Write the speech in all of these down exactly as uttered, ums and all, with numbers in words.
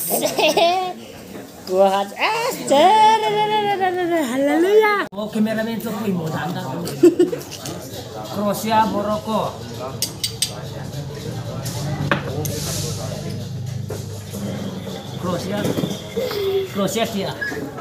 Kuat Esther. Haleluya. Oh, kameramen tu pun mau tanda. Kroasia, Morocco. Kroasia. Kroasia dia.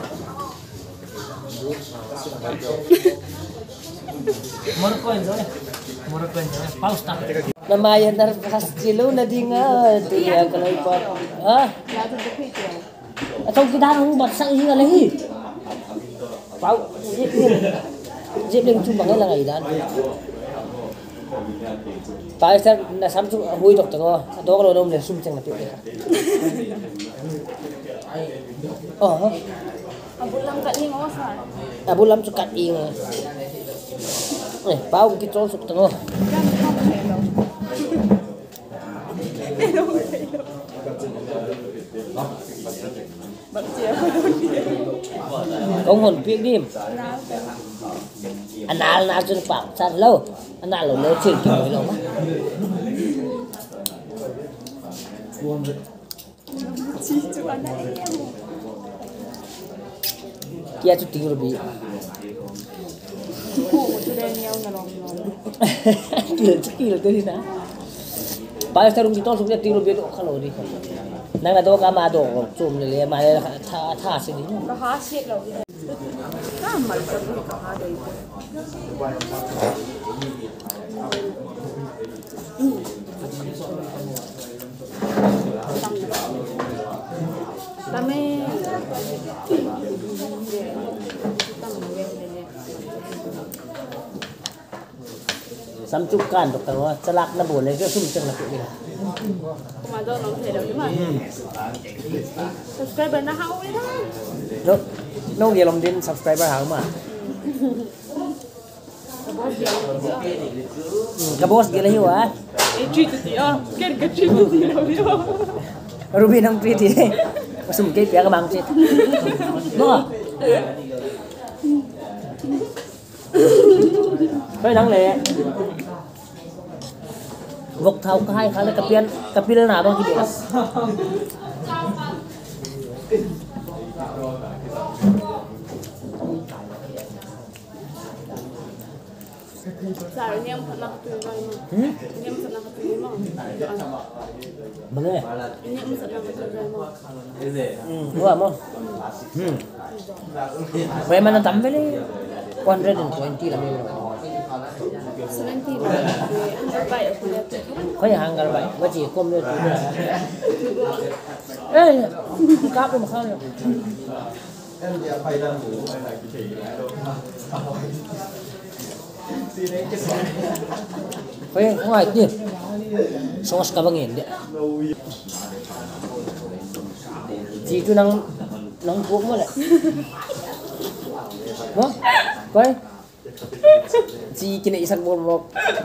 Morocco itu ya. Morocco itu. Paus tak. Namanya ntar pas cilu nadinga tu ya kalau ikut. Ah. Atau kita harus buat sang ini lagi. Pau, zip lên, zip lên chung bằng cái là ngày đó. Tại sao là sắm chung vui độc từng ngò, đó có đâu để sum chẳng là tuyệt đấy. Ờ. Abu lam kat ni ngos ah. Abu lam sukat ing. Eh, pau cái chỗ sụp từng ngò. Công hồn piếc đi. Anh nào nào trên phẳng sát lâu. Anh nào lâu lên chuyện kiểu này lâu mà. Kia chút tiếng rồi bị. Kira kira tu ni na. Bayar sarung kita sudah tiếng rồi biết kalau đi. Nang ada ka ma do zoom le ma tha tha sini. Ka ha shit lo. Ka mal sa ka ha dai. Kami samcukan dokter wa celak na boleh ke sum ceng nak ni. Komando nong thầy đâu chứ mà. Subscriber na hao đi thôi. Đâu, nông gì lòng tin subscriber hao mà. Cái boss kia là hiu à? Treat thì à, cái cái treat thì đâu đi đâu. Ruby nong treat thì, sum cái bé cái bang treat. Đúng không? Cái nắng lệ. Vok thau hai kali kepian kepil na bang kita. Sorry, niam pernah ketuai mah. Hmm? Niam pernah ketuai mah. Mana? Niam pernah ketuai mah. Hmm, gua mau. Hmm. Berapa mana tambah ni? one hundred twenty lah ni. seventy anggar baik aku lihat. Kau yang anggar baik, wajib kom dia tu. Eh, kap tu macam ni. Kau yang kau ni, sos kau bangin dia. Jitu nang nang buat mana? Mo, kau? Ji kena isak bol bol.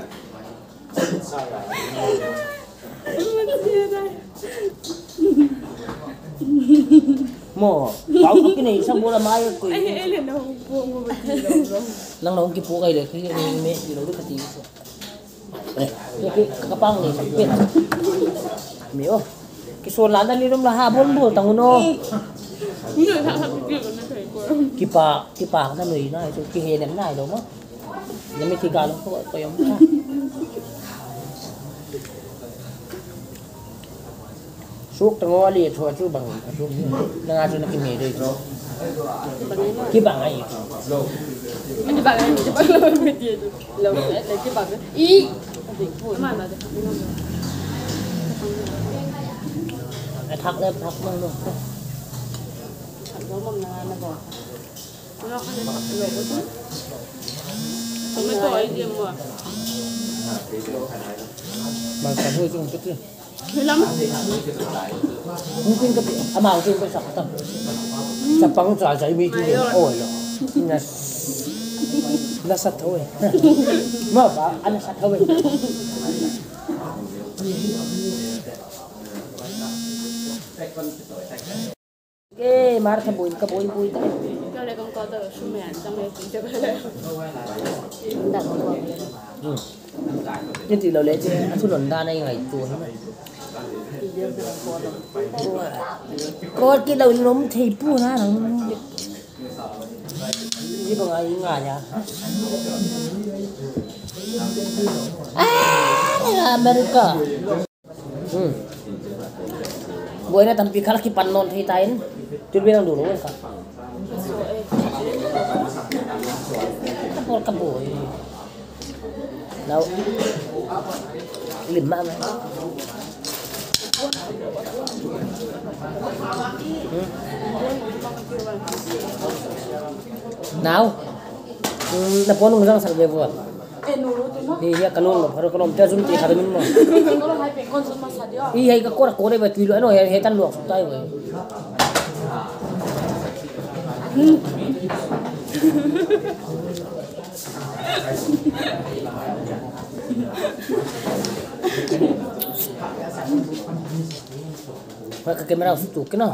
Mo, kau tu kena isak bola maya kau. Eh, eh, le nak buat mau betul. Nang nang kipu kau le, kau ni me di lalu kati. Eh, kau kapang ni sakit. Mio, kisah lada ni rum lah habon bol tanguno. Ni tak tak fikir kan saya kau. Kipa kipa kan noi na itu kihenem na itu mah. Demi tiga lo kau kau yang mana? Suk tengok ali tu tu bang, tu dengan tu nak kini deh. Kipa ngai. Ini bagai ni cepat lo media tu. Lo lagi bagai. I. Mana ada? Thak le thak mang lo. Lo mong na na ba. Lo kan lo betul. Kami tu idea mu. Masa tu tu betul. Hilang. Mungkin ke amal tu besar tak. Sapang tu aja ini tu. Oh lo. Nas nas satu eh. Mau apa? Anak satu eh. Cái mà thằng bùi cái bùi bùi đấy. Cái này con có tờ số mẹ trong này chỉ cho cái này. Ừ. Nhưng thì lâu lệ chứ, anh thu luận ra đây ngày chùa thế này. เดียวเป็นคนก็กินเราล้มทีปูนะหนังนี่เป็นไงงานya ah Amerika hmm buaya tampi kalah kipan non hitain tur bilang dulu kan kapol kaboy now lima na hmm? Now hmm, napunong lang sa level eh nuru tu mah iya kanun baru kalau kita zoom ti kada minmo kalau hai pe kon sama sadia iya ka kora kore ba tuilo ano he tan luak tai we Pakai kamera sutu kena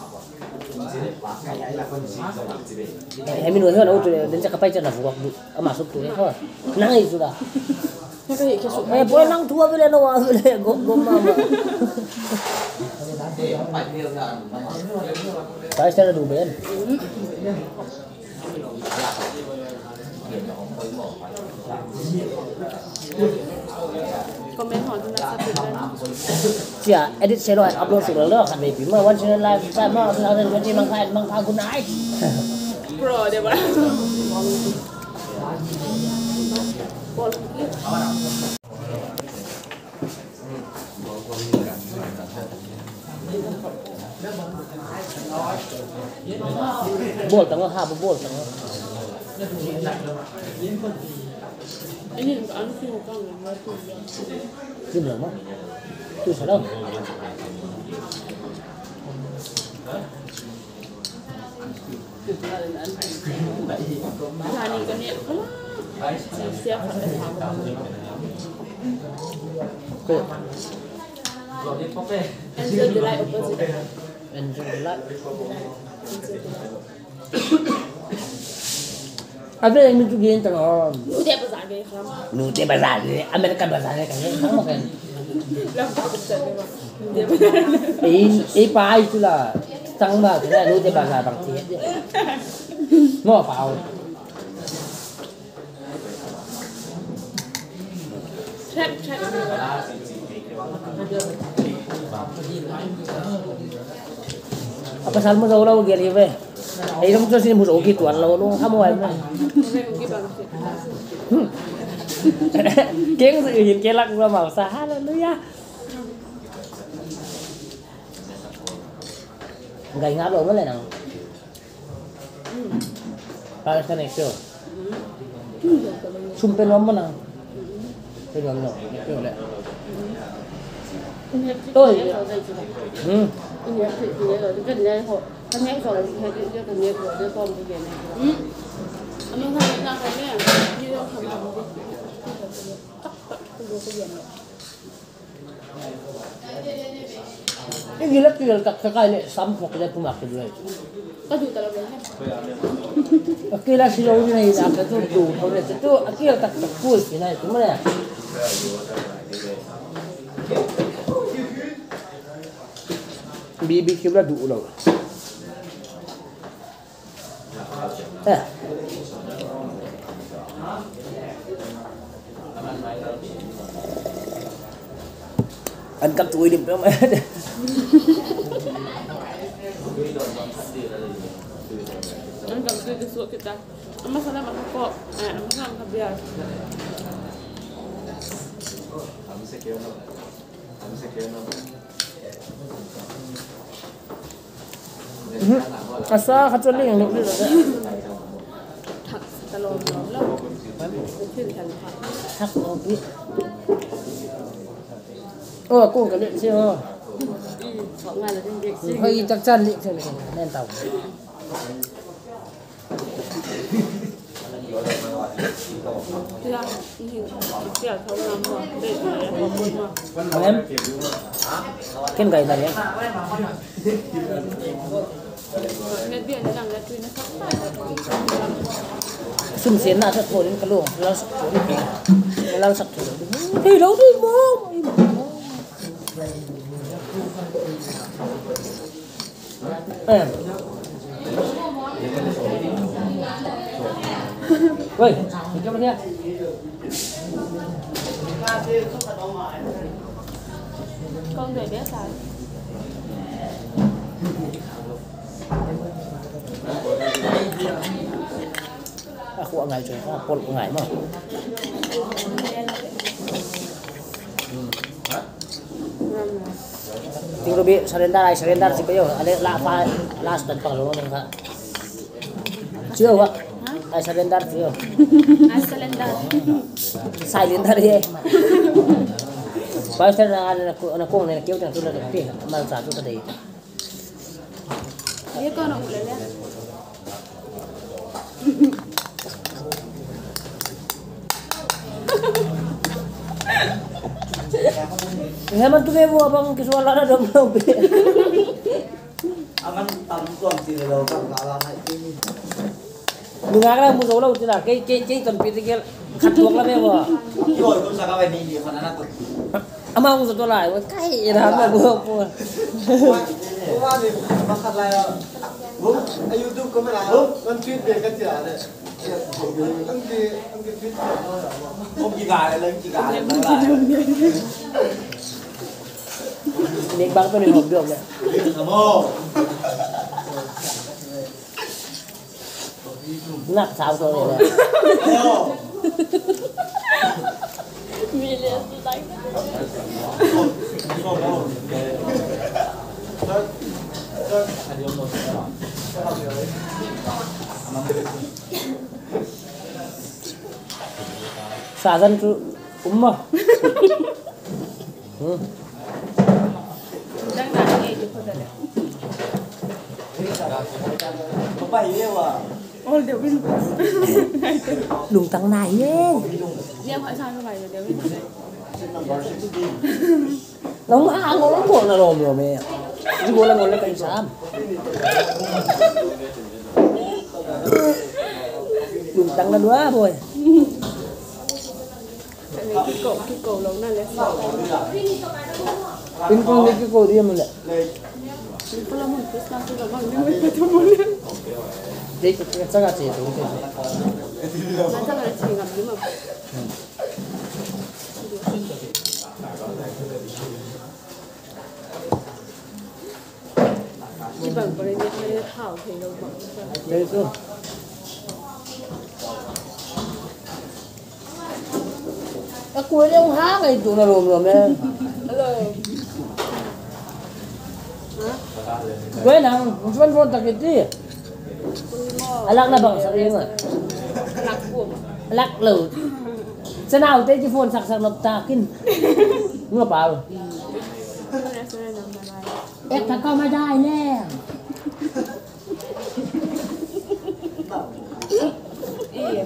eh minum kan auto dan cakap aja nak buat masuk tu eh nang itu dah eh boleh nang tua boleh nawa boleh gom gom mama saya sudah dulu ben komen hỏi chúng ta sắp đến Cia edit saya dah upload sudah lah kan baby mah one channel live saya mah ada one channel mangkai mangkai aku naik pro dia bah bol tengah ha bol tengah ini kan sih bukan nggak tuh di mana mah tu salah Nah, ni kan ni kalau siap sampai tahu. Enjoy the light opposite. Enjoy the light. Ada yang itu gini tengah. Udah besar ke kan? Nute bazar, Amerika bazar kan ya, sama kan. Lampak besar memang. Eh, eh pai itulah. Sama kan, nute bazar bang tiap. Mau apa? Check check. Apa salmo sa ulo geli be? Eh, kamu terus ini musuh gitu, Allah lu kamu ay man. Keng sự nhìn kia lắc ra màu xa hallelujah. Gay ngáp rồi mới lại nào. Para sa next show. Sumpen mo mo na. Pero ano, ito ulit. Tôi. Hmm. Ini thì thì rồi cái này họ cái này rồi thì cái cái cái này rồi cái con cái này. Ừ. Anh nói là cái này như là không làm được. Tắc tắc cái đồ cái này. Cái gì lắc cái tắc cái này sắm một cái tumak cái gì. Có đủ talaga hết. Cái là siêu như này là cái tôi đủ thôi này tôi cái là tắc tắc cuối cái này đúng không ạ? B B Q là đủ rồi. À. Anh cắt chuối đi đâu mà. Anh cầm cái suốt kita. Amma sana makako. Ah, amma sana makabiar. Kamu sekian no. Kamu sekian no. Asa kaculi yang dulu dah. Thak talon lah. Mungkin kan. Hak obi. Oh, aku enggak lihat sih. Oh. Sok ngan là trên việc gì. Hơi chắc chắn đi trên này nên tàu. Dạ, thì kiểu thấu lắm rồi, để để có buồn mà. Em. Cái gầy này em. Nghe biển là nghe tuy nó sắc phải. Sum xiên là thật thôi đến cái luồng, lao sắc thôi đi. Lao sắc thôi. Thì đâu đi mong. เออเฮ้ยมีเจ้ามาเนี่ย con để bé xài aku ngai cuy, aku ngai mah. Tinggal bi surrender, surrender sih kayo. Ada la pa last dan pang lo nang chưa ạ? Ai surrender chưa? ai cylinder Silent ya. Pas saya nak nak kong nak kêu chẳng tôi là được tiền mà trả tôi cái đấy. biết con nó lên lên Hemat tu mewo abang kisuala na dong dong. Aman tamtuan sila daw kan kalana ini. Dengar mo sa ulo tila kay kay kay ton pitigil katuwak la mewo. Yo, kung sa kaway ni kana na to. Ama ko sa tulay, kay irama mo po. Wah, ni makat la. Bum, ay YouTube ko mala. Kan tweet de ka tira de. Ang di ang di tweet. Om giga lang giga. Nek bang to ni hog dog. Kamu. Nak sao to ni. Ayo. million to like Sadan tu umma. Hmm. đang làm nghề được không được Bapak ini wah. ôi đều biết Lùng tăng này nhé. đi em hỏi sao như vậy rồi đều biết Nó mà ăn ngon cuồng là rồi rồi mẹ. Chứ bố là ngon là cảnh sát. Lùng tăng là đứa thôi. cái cổ cái cổ lâu này là sao Pin con cái cô đi mà lại. có là một cái sao tôi bằng những người tôi muốn lên Đấy cái chắc là chỉ đúng thế. nó chắc là chỉ ngầm nhưng mà chỉ bằng cái này cái thảo thì đâu bằng Đấy cơ. Cái cuối đấy ông há này tụi nó lồm rồi mẹ. rồi Gue nang, cuma phone tak itu. Alak na bang sa iyo. lạc cuồng Alak lu. Sa nào te phone sak sak nop takin. Ngapa pa? nó là sẽ làm bài Eh tak kau ma dai le. iya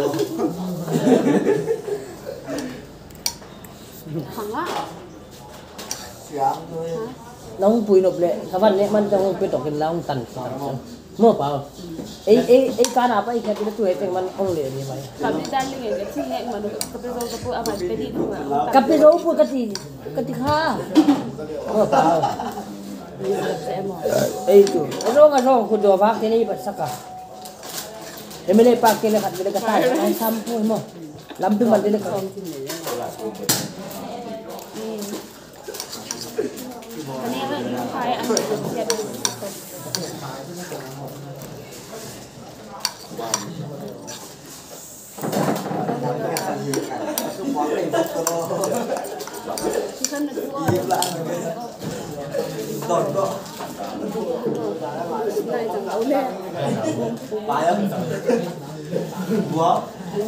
thằng á Siang thôi. Nong pui nop le. Kawan ne man tong pe tok kin laung tan. Ngapa pa? Eh eh eh kan apa ikat itu tu eh man ong le ni mai. kami daling ya sih yang mana tapi kalau kapu apa tadi tu Kape ro pu kati kati kha. Ngapa pa? sẽ mỏi Eh itu. Ro nga ro ku do vak ni ba saka. Emele pa ke le kat le kata ai sampu mo. Lamping man dile ka. cái này là những cái ăn được thiệt chỉ cần được mua Đột đó. này chẳng ấu lên Phải không? Búa.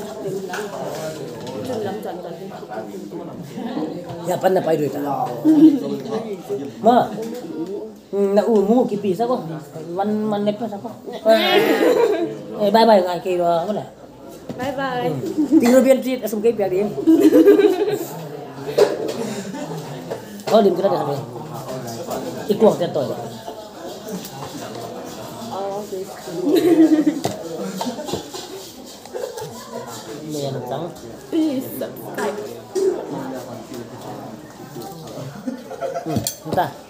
chân lắm chân chân Ya pan na pai duit ta. Ma. Na u mu ki pi sa ko. Man man ne pa sa ko. Eh bye bye ngai ki ro mana. bye bye Tinggal biar treat asum ke biar dia. Oh dim kena dah sampai. Ikuang dia toy. oh okay Ini yang trắng. Ih, subscribe Hmm, entah.